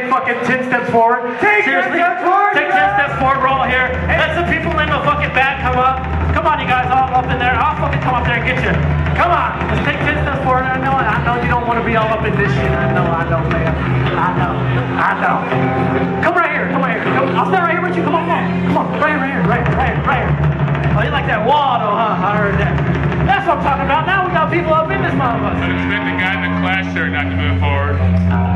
take fucking 10 steps forward. Seriously, 10 steps forward. Take 10 steps forward. We're all here. Let some people in the fucking back come up. Come on, you guys, all up in there. I'll fucking come up there and get you. Come on, let's take 10 steps forward. I know you don't want to be all up in this shit. I know, man. I know. Come right here. I'll stand right here with you. Come on. Right here. Oh, you like that wall, though, huh? I heard that. That's what I'm talking about. Now we got people up in this motherfucker. I'd expect the guy in the class shirt not to move forward.